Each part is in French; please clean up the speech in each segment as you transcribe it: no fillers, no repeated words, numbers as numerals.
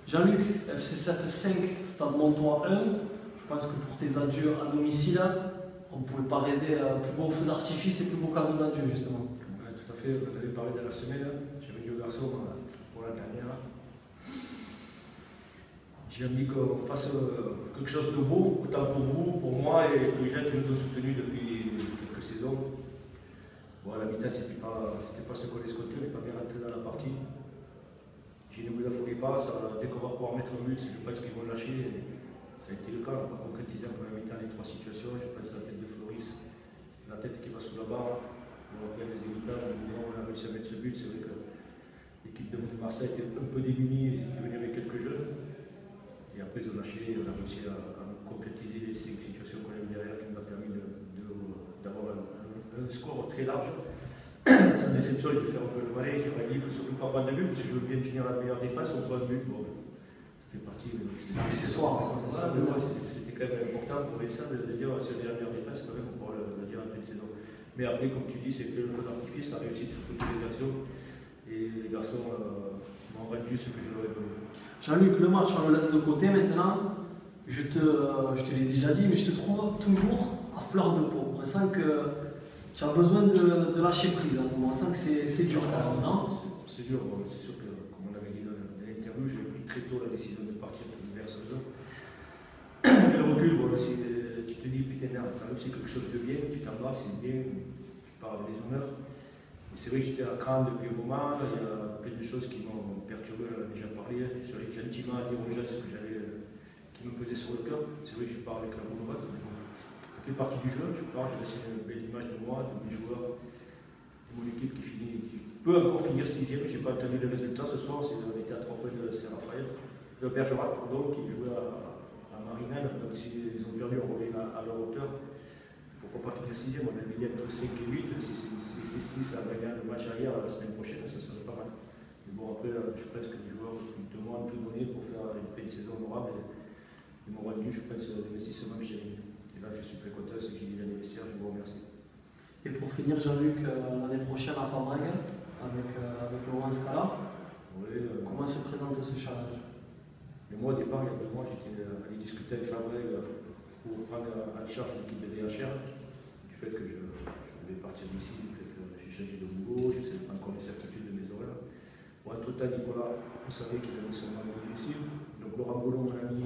Jean-Luc, FC7 5, Stade Montois 1. Je pense que pour tes adieux à domicile, on ne pouvait pas rêver plus beau feu d'artifice et plus beau cadeau d'adieu justement. Ouais, tout à fait, vous avez parlé de la semaine, j'avais dit aux garçons pour la dernière. J'ai envie qu'on fasse quelque chose de beau, autant pour vous, pour moi et tous les gens qui nous ont soutenus depuis quelques saisons. Bon, à la mi-temps, c'était pas ce qu'on escomptait, on n'est pas bien rentré dans la partie. Je ne vous affolez pas, dès qu'on va pouvoir mettre un but, je pense qu'ils vont lâcher. Et ça a été le cas, on n'a pas concrétisé en première mi-temps les trois situations. Je pense à la tête de Floris, la tête qui va sous la barre, on va bien les éviter. On a réussi à mettre ce but, c'est vrai que l'équipe de Marseille était un peu démunie, ils étaient venus avec quelques jeunes. Et après, ils ont lâché, on a réussi à concrétiser les 5 situations qu'on a eu derrière qui nous a permis d'avoir un score très large. Sans déception, je vais faire un peu le malin, je vais dire il ne faut surtout pas prendre de but parce que je veux bien finir la meilleure défense, on prend un but. Bon, ça fait partie de l'accessoire. C'était quand même important pour Vincent de dire c'est la meilleure défense, quand même, pour le dire en fin de saison. Mais après, comme tu dis, c'est que le feu d'artifice a réussi sur toutes les actions et les garçons m'ont rendu ce que je leur ai donné. Jean-Luc, le match, on le laisse de côté maintenant. Je te l'ai déjà dit, mais je te trouve toujours à fleur de peau. On sent que tu as besoin de lâcher prise. On sent que c'est dur quand même, non? C'est dur, c'est sûr que, comme on avait dit dans l'interview, j'avais pris très tôt la décision de partir pour diverses raisons. Mais le recul, bon, tu te dis, putain, merde, tu as réussi quelque chose de bien, tu t'en vas, c'est bien, tu pars avec les honneurs. Et c'est vrai que j'étais à cran depuis un moment, il y a plein de choses qui m'ont perturbé, on en a déjà parlé, je suis allé gentiment à dire aux gens ce que qui me pesait sur le cœur. C'est vrai que je pars avec la bonne droite, mais bon, ça fait partie du jeu, je pars, j'ai laissé une belle image de moi, de mes joueurs, de mon équipe qui peut encore finir 6e, je n'ai pas entendu les résultats ce soir, on était à 3 points de Saint-Raphaël, de Bergerac, pardon, qui jouait à Marinelle, donc s'ils ont perdu, on revient à leur hauteur. Pourquoi pas finir 6e, on a mis entre 5 et 8, si c'est 6 à gagner le match arrière la semaine prochaine, ça serait pas mal. Mais bon, après, je pense que les joueurs de moi ont tout donné pour faire une fin de saison honorable. Ils m'ont rendu, je pense, l'investissement que j'ai mis. Et là, je suis très content, c'est que j'ai mis dans les vestiaires, je vous remercie. Et pour finir, Jean-Luc, l'année prochaine à Fabrègue, avec Laurent Scala, comment se présente ce challenge? Mais moi, au départ, il y a 2 mois, j'étais allé discuter avec Fabrègue pour prendre en charge l'équipe de DHR, du fait que je devais partir d'ici, du fait que j'ai changé de boulot, je ne sais pas encore les certitudes de mes horaires. Bon, entre-temps, Nicolas, vous savez qu'il avait son membre ici, donc Laurent Boulon, mon ami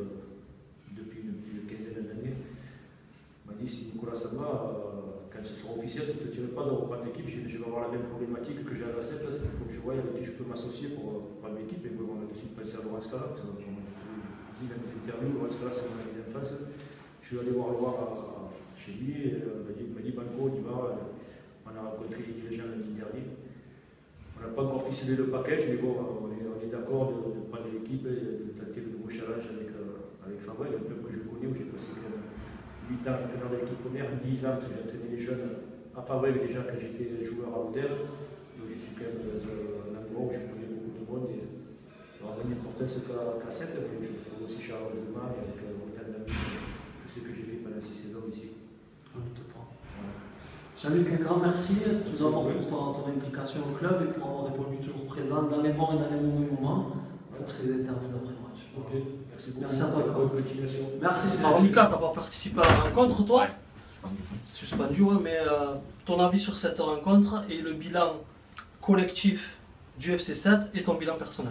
depuis une quinzaine d'années, m'a dit si Nicolas s'en va, quand ce sera officiel, ça ne te dirait pas de reprendre l'équipe, je vais avoir la même problématique que j'ai à la CEP, il faut que je voie avec qui je peux m'associer pour prendre l'équipe, et bon, on a décidé de passer à Laurent Scala, parce que je te l'ai dit dans mes interviews, Laurent Scala c'est mon ami d'enfance. Je suis allé voir Loire chez lui, et il m'a dit Banco, on y va, on a rencontré les dirigeants lundi dernier. On n'a pas encore ficelé le package, mais bon, on est d'accord de prendre l'équipe et de tenter le nouveau challenge avec Fabrègue, un club que je connais, où j'ai passé 8 ans entraîneur de l'équipe première, 10 ans parce que j'ai entraîné les jeunes à Fabrègue déjà quand j'étais joueur à Odell. Donc je suis quand même dans un endroit où je connais beaucoup de monde. Alors, rien d'importance qu'à 7, mais je le fais aussi chaleureusement et avec autant d'amis que ce que j'ai fait pendant 6 saisons ici. Je ne doute pas. Jean-Luc, un grand merci tout d'abord pour ton implication au club et pour avoir répondu toujours présent dans les bons et dans les mauvais moments pour ces interviews d'après-match. Ok, merci beaucoup. Merci à toi. Bonne continuation. Merci, c'est Mika, tu n'as pas participé à la rencontre, toi? Suspendu, ouais, mais ton avis sur cette rencontre et le bilan collectif du FC7 et ton bilan personnel?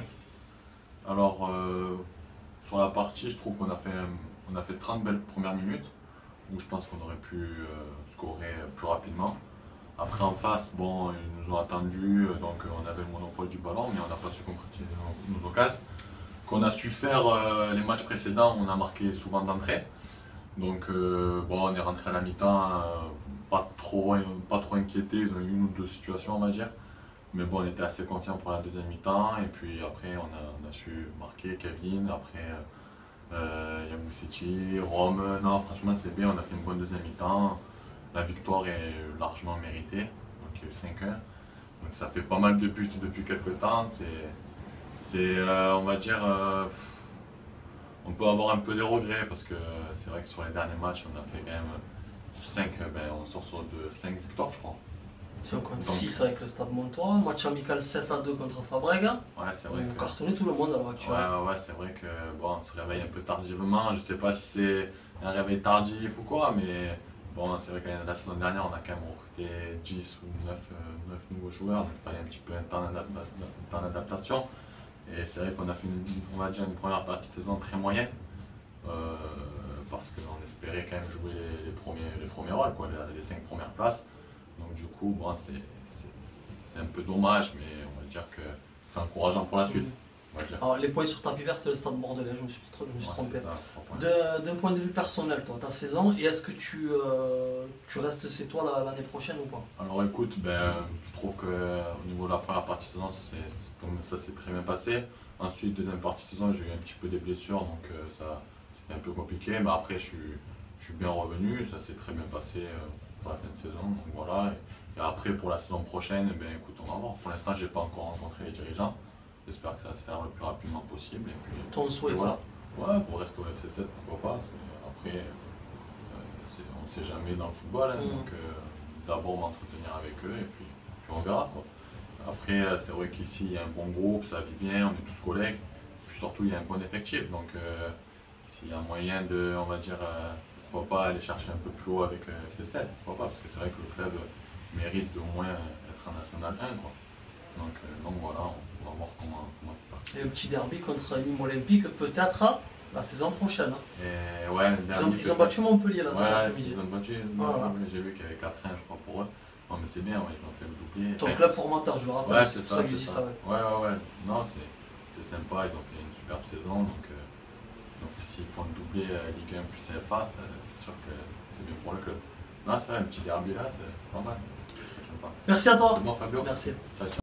Alors, sur la partie, je trouve qu'on a fait 30 belles premières minutes, où je pense qu'on aurait pu scorer plus rapidement. Après, en face, bon, ils nous ont attendus, donc on avait le monopole du ballon, mais on n'a pas su concrétiser nos occasions. Qu'on a su faire les matchs précédents, on a marqué souvent d'entrée. Donc, bon, on est rentré à la mi-temps, pas trop inquiété, ils ont eu 1 ou 2 situations, on va dire. Mais bon, on était assez confiants pour la deuxième mi-temps, et puis après, on a su marquer Kevin, après Yamoussetti, Rome. Non, franchement, c'est bien, on a fait une bonne deuxième mi-temps. La victoire est largement méritée, donc il y a eu 5-1. Donc ça fait pas mal de buts depuis quelques temps. On va dire, on peut avoir un peu des regrets parce que c'est vrai que sur les derniers matchs, on a fait quand même 5, on sort sur 5 victoires, je crois. Si on compte Donc, 6 avec le Stade Montois, match amical 7-2 contre Fabrègue. ouais, c'est vrai Vous que. cartonnez tout le monde à l'heure actuelle. Ouais, c'est vrai que bon, on se réveille un peu tardivement. Je sais pas si c'est un réveil tardif ou quoi, mais bon, c'est vrai que la saison dernière, on a quand même recruté 10 ou 9 nouveaux joueurs, donc il fallait un petit peu un temps d'adaptation. Et c'est vrai qu'on a fait on va dire une première partie de saison très moyenne, parce qu'on espérait quand même jouer les premiers rôles, quoi, les 5 premières places. Donc du coup, bon, c'est un peu dommage, mais on va dire que c'est encourageant pour la suite. On va dire. Alors, les points sur tapis vert, c'est le Stade Bordelais, je me suis Ouais, trompé. c'est ça, 3 points. D'un point de vue personnel, toi, ta saison, et est-ce que tu restes chez toi l'année prochaine ou pas? Alors écoute, je trouve qu'au niveau de la première partie de saison, ça s'est très bien passé. Ensuite, deuxième partie de saison, j'ai eu un petit peu des blessures, donc ça c'était un peu compliqué. Mais après, je suis bien revenu, ça s'est très bien passé pour la fin de saison. Donc voilà. Et après, pour la saison prochaine, écoute, on va voir. Pour l'instant, je n'ai pas encore rencontré les dirigeants. J'espère que ça va se faire le plus rapidement possible. Et puis, Ton souhait, voilà. Ouais, pour rester au FC7, pourquoi pas. Après, on ne sait jamais dans le football, hein, donc d'abord m'entretenir avec eux et puis on verra, quoi. Après, c'est vrai qu'ici il y a un bon groupe, ça vit bien, on est tous collègues, puis surtout il y a un bon effectif, donc s'il y a moyen de, on va dire, pourquoi pas aller chercher un peu plus haut avec FC7, pourquoi pas, parce que c'est vrai que le club mérite d'au moins être en National 1, quoi. Donc voilà, on va voir comment ça. Et le petit derby contre Nîmes Olympique, peut-être la saison prochaine. Et ouais, Ils ont battu Montpellier là cet ouais, après-midi. ils ont battu. Voilà. J'ai vu qu'il y avait 4-1 je crois pour eux. Non mais c'est bien, ouais, ils ont fait le doublé. Ton club formateur, je le rappelle, Ouais, c'est c'est pour ça que je dis ça. ça. Ouais. Ouais. Non, c'est sympa, ils ont fait une superbe saison. Donc s'ils font le doublé Ligue 1 plus CFA, c'est sûr que c'est bien pour le club. Non, c'est vrai, un petit derby là, c'est pas mal. C'est sympa. Merci à toi. C'est bon, Fabio. Merci. Ciao, ciao.